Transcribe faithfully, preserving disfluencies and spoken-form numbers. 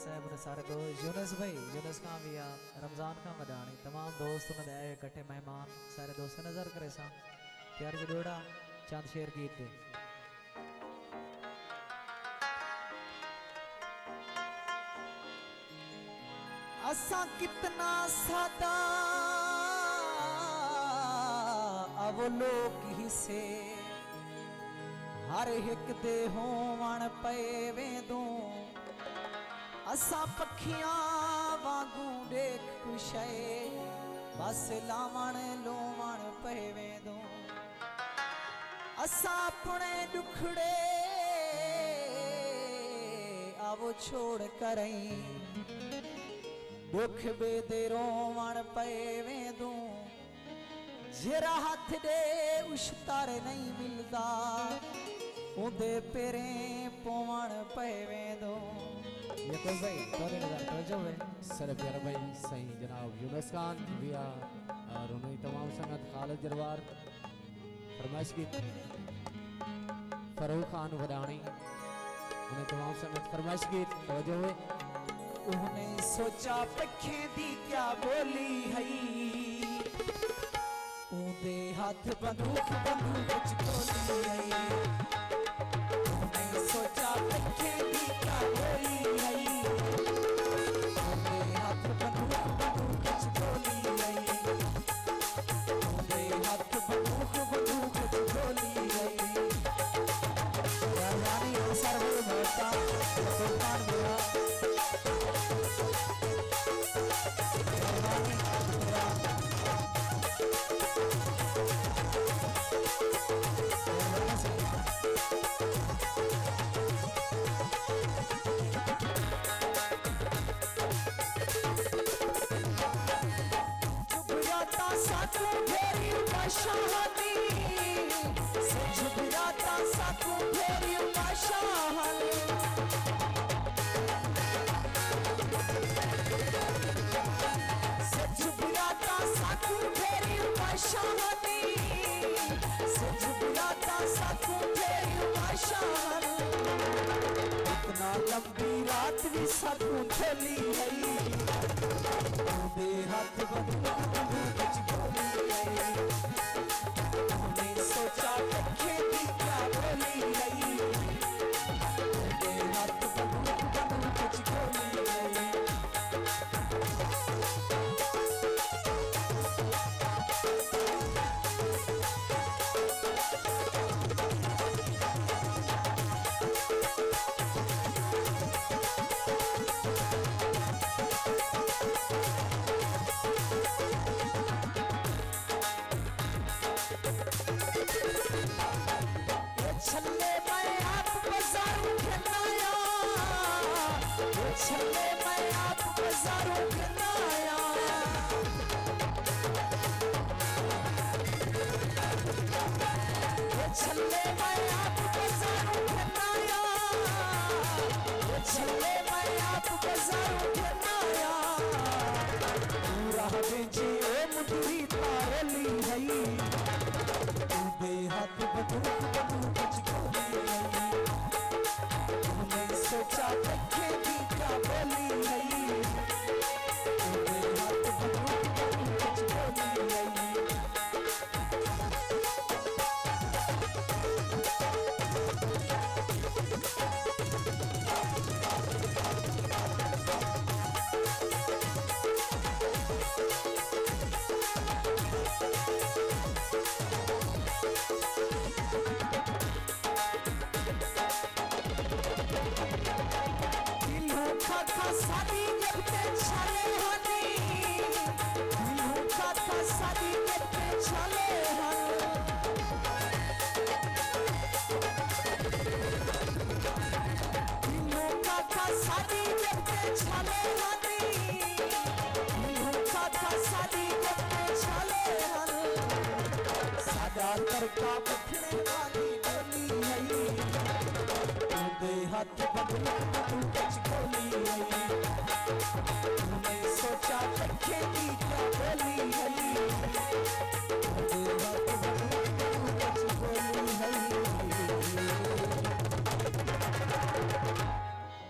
साहब ने सारे दोस्त यूनुस भाई यूनुस खां भी आ रमजान खां वडाणी तमाम दोस्त उन्हें आए इकट्ठे मेहमान सारे दोस्त नजर करे सा प्यार से जोड़ा चंद शेर गीत दे असा कितना सादा अब लोग ही से हर एक दे होवण पे वेदूं असा पखियां वांगू देख कुशे बस लावण लोवण पे वेदूं असा अपने दुखड़े आवो छोड़ करई दुख बेदे रोवण पे वेदूं जरा हाथ दे उश्तार नहीं मिलदा उदे पेरे पोवण पे वेदूं ये कोई भाई थोड़े नजर कर जो है सर प्यारा भाई सही जनाब यूनुस खान भैया और उन्हें तमाम संगत खालिद जरवार फरमाइश की फरूक खान वडाणी उन्हें तमाम संगत फरमाइश की तवज्जो है उन्हें सोचा पखे दी क्या बोली है ऊदे हाथ बंदूक बंदूक गोली है उन्हें सोचा पखे दी क्या बोली है ऊदे हाथ बंदूक बंदूक गोली है ऊदे हाथ बंदूक बंदूक गोली है रानी सर्व मोटा तूफान बुरा लंबी रात भी सकूं चली है दे हाथ बंदूक बंदूक गोली है उन्हें सोचा पखे दी क्या बोली है दे हाथ बंदूक बंदूक गोली है सोचा पखे दी क्या बोली है हाथ बंदूक गोली है का पखने वाली बोली है दे हाथ बंदूक बंदूक गोली है उन्हें सोचा पखे दी